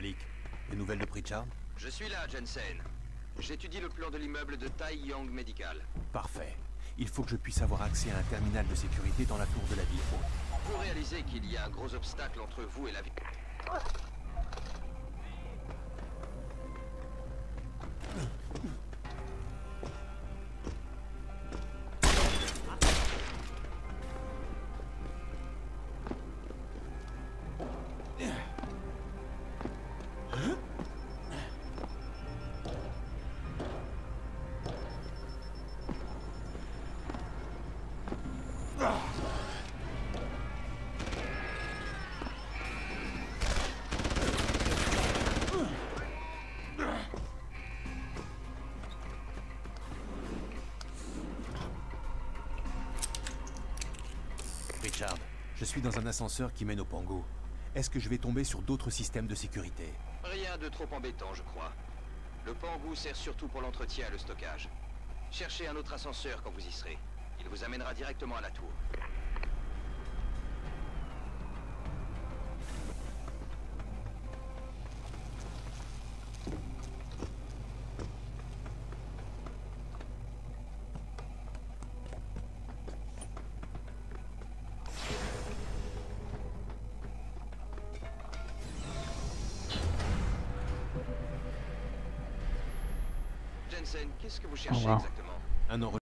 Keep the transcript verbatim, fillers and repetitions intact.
Malik, des nouvelles de Pritchard? Je suis là, Jensen. J'étudie le plan de l'immeuble de Tai Yang Medical. Parfait. Il faut que je puisse avoir accès à un terminal de sécurité dans la tour de la ville haute. Vous réalisez qu'il y a un gros obstacle entre vous et la ville. Richard, je suis dans un ascenseur qui mène au Pango. Est-ce que je vais tomber sur d'autres systèmes de sécurité? Rien de trop embêtant, je crois. Le Pangu sert surtout pour l'entretien et le stockage. Cherchez un autre ascenseur quand vous y serez. Il vous amènera directement à la tour. Jensen, qu'est-ce que vous cherchez wow. exactement? Un